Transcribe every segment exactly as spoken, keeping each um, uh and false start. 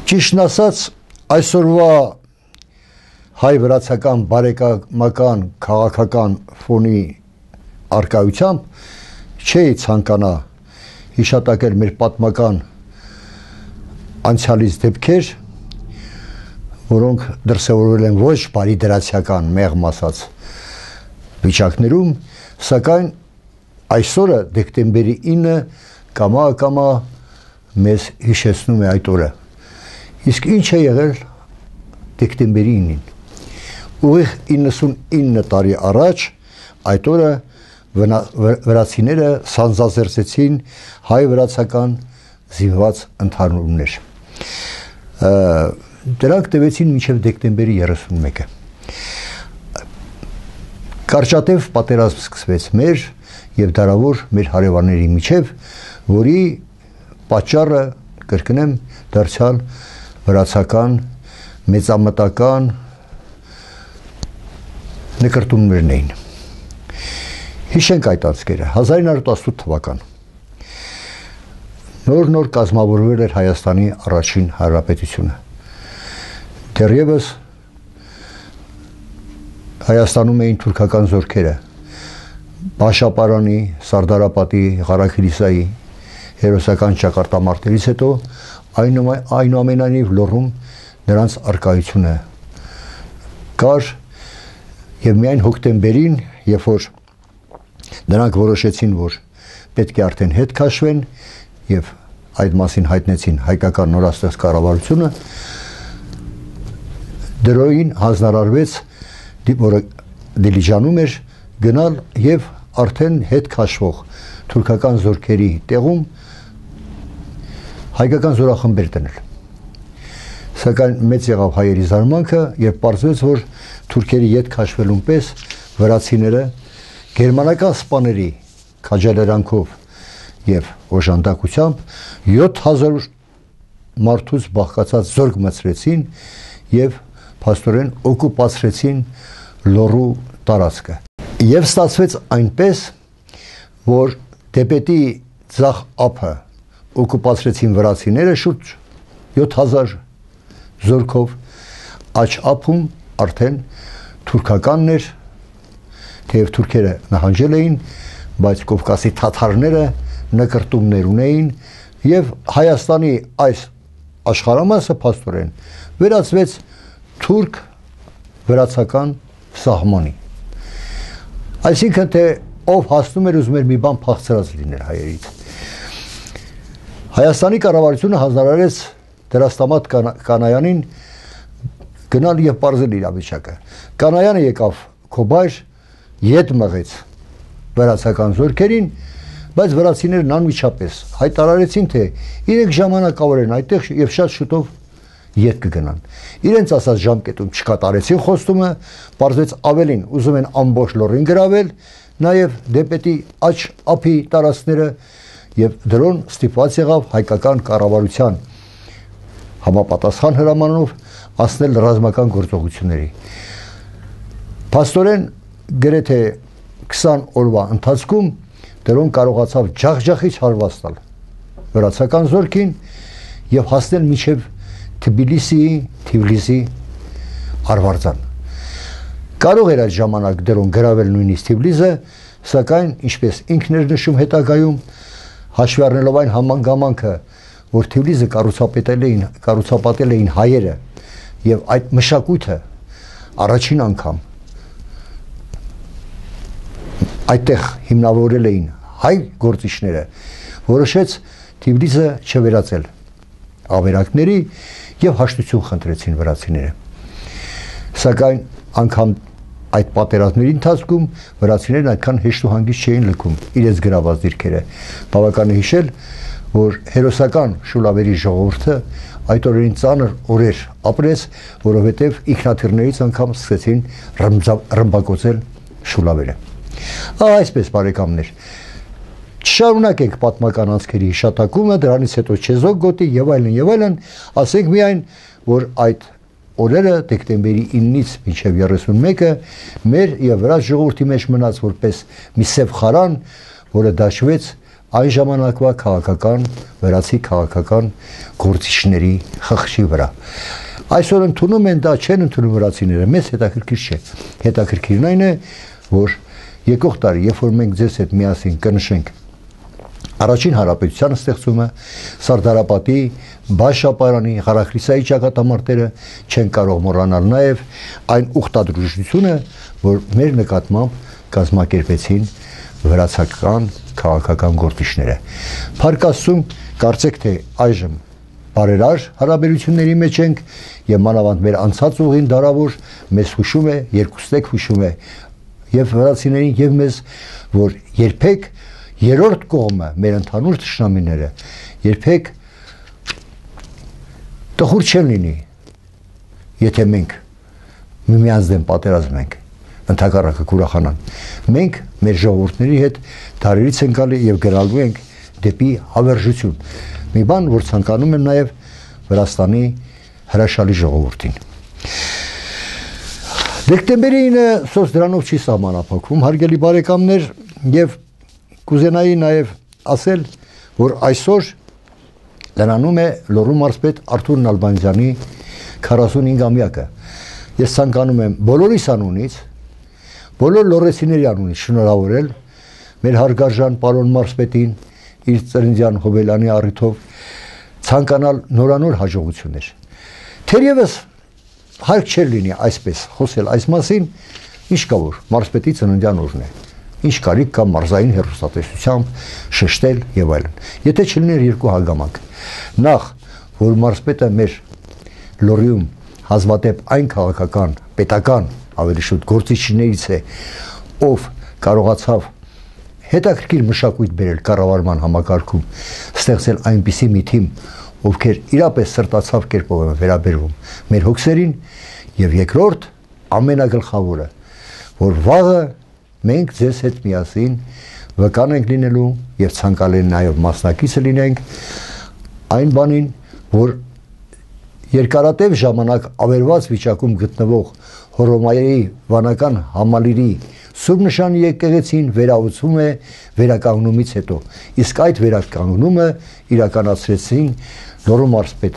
Ճիշտն ասած, այսօրվա հայ-վրացական բարեկամական քաղաքական ֆոնի առկայությամբ չէի ցանկանա հիշատակել մեր պատմական անցյալից դեպքեր, որոնք դրսևորվել են ոչ բարի դրացիական մեղմ ասած վիճակներում, սակայն այսօրը դեկտեմբերի ինը կամա-կամա մեզ հիշեցնում է այդ օրը։ Իսկ ինչ է եղել դեկտեմբերի ինին։ Ուղիղ իննսունինը տարի առաջ այդ օրը վրացիները սանձազերծեցին հայ-վրացական զինված ընդհանուրներ։ Դրանք տևեցին մինչև դեկտեմբերի երեսունմեկը։ Կարճատև պատերազմ սկսվեց մեր եւ դարավոր մեր հարևանների միջև, որի պատճառը կրկնեմ դարձյալ վրացական մեծամտական նկրտումներն էին։ Հիշենք այդ անցքերը։ հազար ինը հարյուր տասնութ թվական նոր-նոր կազմավորվել էր Հայաստանի առաջին հանրապետությունը։ Դեռևս Հայաստանում էին թուրքական զորքերը, Բաշապարանի, Սարդարապատի, Ղարաքիլիսայի հերոսական ճակատամարտերից հետո այնուամենայնիվ լոռում նրանց արկայությունը կար եւ միայն հոկտեմբերին, երբ որ նրանք որոշեցին, որ պետք է արդեն հետ քաշվեն եւ այդ մասին հայտնեցին հայկական նորաստեղծ կառավարությունը, դրոյին հանձնարարվեց, որը Դիլիջանում էր, գնալ եւ արդեն հետ քաշվող թուրքական զորքերի տեղում հայկական զորախմբեր դնել։ Սակայն մեծ եղավ հայերի զարմանքը եւ պարզվեց, որ թուրքերի հետ քաշվելուն պես վրացիները գերմանական սպաների քաջալերանքով եւ օժանդակությամբ յոթ հազար մարդուց բաղկացած զորք մցրեցին եւ փաստորեն օկուպացրեցին լոռու տարածքը։ Եվ ստացվեց այնպես, որ դեպետի ձախ ափը օկուպացրեցին վրացիները շուրջ յոթ հազար զորքով, աջ ափում արդեն թուրքականն էր, թեև թուրքերը նահանջել էին, բայց Կովկասի թաթարները նկրտումներ ունեին եւ Հայաստանի այս աշխարհամասը փաստորեն վերածվեց թուրք վրացական սահմանի։ Այսինքն թե ով հասնում էր ուզում էր մի բան փախցրած լիներ հայերից։ Հայաստանի կառավարությունը հանձնարարեց Դրաստամատ Կանայանին գնալ եւ պարզել իրավիճակը։ Կանայանը եկավ Քոբայր, ետ մղեց վրացական զորքերին, բայց վրացիներն անմիջապես հայտարարեցին, թե իրենք ժամանակավոր են այդտեղ եւ շատ շուտով ետ կգնան։ Իրենց ասած ժամկետում չկատարեցին խոստումը, պարզվեց ավելին ուզում են ամբողջ լոռին գրավել, նաեւ դեպետի աջ ափի տարածքները եւ դրոն ստիպված եղավ հայկական կառավարության համապատասխան հրամանով ասնել ռազմական գործողությունների։ Փաստորեն գրեթե քսան օրվա ընթացքում դրոն կարողացավ ջախջախիչ հարված տալ վրացական զորքին եւ հասնել մինչեւ Թբիլիսիի, Թիֆլիսի Արվարձան։ Կարող էր այդ ժամանակ դրոն գրավել նույնիսկ Թիֆլիսը, սակայն ինչպես ինքն էր նշում հետագայում, հաշվի առնելով այն հանգամանքը, որ Թիֆլիսը կառուցապատել էին, կառուցապատել էին հայերը եւ այդ մշակույթը առաջին անգամ այդտեղ հիմնավորել էին հայ գործիչները, որոշեց Թիֆլիսը չվերածել ավերակների եւ հաշտություն խնդրեցին վրացիները։ Սակայն անգամ այդ պատերազմների ընթացքում վրացիներն այդքան հեշտ ու հանգիստ չէին լքում իրենց գրաված դիրքերը։ Բավական է հիշել, որ հերոսական Շուլավերի ժողովուրդը այդ օրերին ծանր օրեր ապրեց, որովհետև ինքնաթիռներից անգամ սկսեցին ռմբակոծել Շուլավերը։ Այսպես բարեկամներ, չշարունակենք պատմական անցքերի հիշատակումը, դրանից հետո Չեզոք գոտի եւ այլն եւ այլն, ասենք միայն, որ այդ օրերը դեկտեմբերի ինից մինչև երեսունմեկը մեր եւ վրաց ժողովրդի մեջ մնաց որպես մի սև խարան, որը դաշվեց այն ժամանակվա քաղաքական, վրացի քաղաքական գործիչների խղճի վրա։ Այսօր ընդունում են դա, չեն ընդունում վրացիները, մեզ հետաքրքիր չէ։ Հետաքրքիրն այն է, որ եկող տարի, երբ որ մենք ձեզ հետ միասին կնշենք առաջին հանրապետության ստեղծումը, Սարդարապատի, Բաշապարանի, Ղարախրիսայի ճակատամարտերը, չեն կարող մոռանալ նաև այն ուխտադրությունը, որ մեր նկատմամբ կազմակերպեցին վրացական քաղաքական գործիչները։ Փառք Աստծուն, կարծեք թե այժմ բարերար հարաբերությունների մեջ ենք եւ մանավանդ մեր անցած ուղին դարավոր մեզ հուշում է, երկուստեք հուշում է եւ վրացիներին եւ մեզ, որ երբեք երրորդ կողմը մեր ընդհանուր թշնամիները երբեք տխուր չեն լինի, եթե մենք միմյանց դեմ պատերազմ ենք, ընդհակառակը կուրախանան։ Մենք մեր ժողովուրդների հետ դարերից ենք գալի եւ գնալու ենք դեպի հավերժություն։ Մի բան, որ ցանկանում եմ նաև Վրաստանի հրաշալի ժողովրդին։ Դեկտեմբերի ինը սոց դրանով չի սահմանափակվում, հարգելի բարեկամներ, եւ կուզենայի նաև ասել, որ այսօր լրանում է Լոռու մարզպետ Արթուր Նալբանդյանի քառասունհինգամյակը։ Ես ցանկանում եմ բոլորիս անունից, բոլոր լոռեսիների անունից շնորհավորել մեր հարգարժան պարոն մարզպետին իր ծննդյան հոբելանի առիթով ցանկանալ նորանոր հաջողություններ։ Թերևս հարկ չէր լինի այսպես խոսել այս մասին, ինչ կա որ մարզպետի ծննդյան օրն է, ինչ կարիք կա մարզային հեռուստատեսությամբ շեշտել եւ այլն։ Եթե չլիներ երկու հանգամանք, նախ որ մարզպետը մեր Լոռիում հազվադեպ այն քաղաքական, պետական, ավելի շուտ գործիչներից է, ով կարողացավ հետաքրքիր մշակույթ բերել կառավարման համակարգում, ստեղծել այնպիսի մի թիմ, ովքեր իրապես սրտացավ կերպով են վերաբերվում մեր հոգսերին, եւ երկրորդ ամենագլխավորը, որ վաղը մենք ձեզ հետ միասին վկան ենք լինելու եւ ցանկալի նաեւ մասնակիցը լինենք այն բանին, որ երկարատև ժամանակ ավերված վիճակում գտնվող Հռոմեայի վանական համալիրի Սուրբ նշանի եկեղեցին վերահսում է վերականգնումից հետո, իսկ այդ վերականգնումը իրականացրեցին Լոռու մարզպետ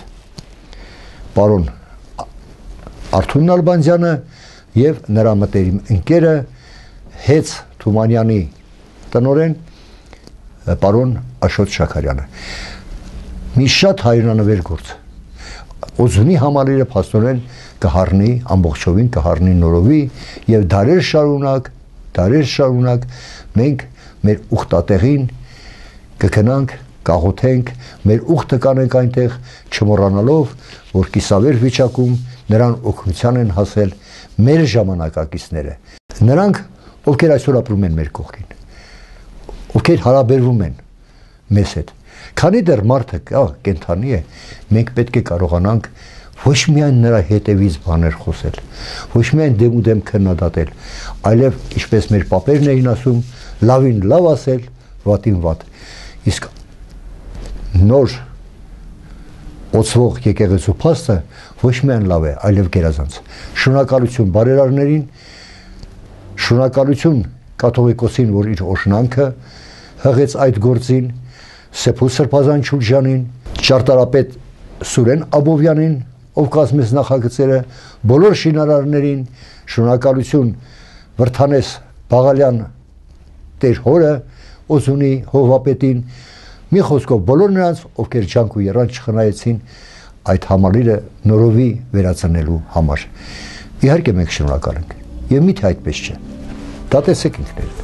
պարոն Արթուր Նալբանդյանը եւ նրա մտերիմ ընկերը Հեց Թումանյանի տնօրեն պարոն Աշոտ Շաքարյանը։ Մի շատ հայրենանվեր գործ։ Օձունի համալիրը փաստորեն կհառնի ամբողջովին կհառնի նորովի եւ դարեր շարունակ դարեր շարունակ մենք մեր ուխտատեղին կգնանք, կաղոթենք, մեր ուխտը կանենք այնտեղ, չմոռանալով, որ կիսավեր վիճակում նրան օգնության են հասել մեր ժամանակակիցները։ Նրանք, ովքեր այսօր ապրում են մեր կողքին, ովքեր հարաբերվում են մեզ հետ։ Քանի դեռ մարդը կա, կենթանի է, մենք պետք է կարողանանք ոչ միայն նրա հետևից բաներ խոսել, ոչ միայն դեմ ու դեմ քննադատել, այլև ինչպես մեր պապերն էին ասում, լավին լավ ասել, վատին վատ։ Իսկ նոր օծվող եկեղեցու փաստը ոչ միայն լավ է, այլև գերազանց։ Շնորհակալություն բարերարներին, շնորհակալություն կաթողիկոսին, որ իր օրհնանքը հղեց այդ գործին, Սեփուլ Սրբազան Չուլջյանին, ճարտարապետ Սուրեն Աբովյանին, ով կազմեց նախագծերը, բոլոր շինարարներին, շնորհակալություն Վրթանես Բաղալյան տեր հորը, Օզունի հովվապետին, մի խոսքով բոլոր նրանց, ովքեր ջանք ու եռանց չխնայեցին այդ համալիրը նորովի վերածնելու համար։ Իհարկե մենք շնորհակալ ենք, եւ միթե այդպես չէ։ Դա տեսեք ինքներդ։